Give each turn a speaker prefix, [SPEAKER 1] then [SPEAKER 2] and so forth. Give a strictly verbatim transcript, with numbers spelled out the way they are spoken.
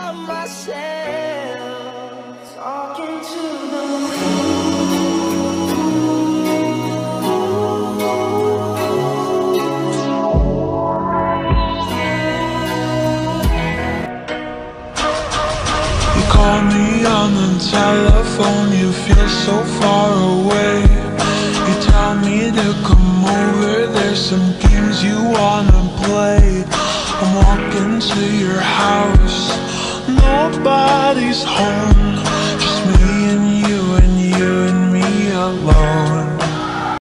[SPEAKER 1] of myself, talking to the moon.
[SPEAKER 2] You call me on the telephone, you feel so far away. You tell me to come over, there's some games you wanna play. I'm walking to your house, nobody's home.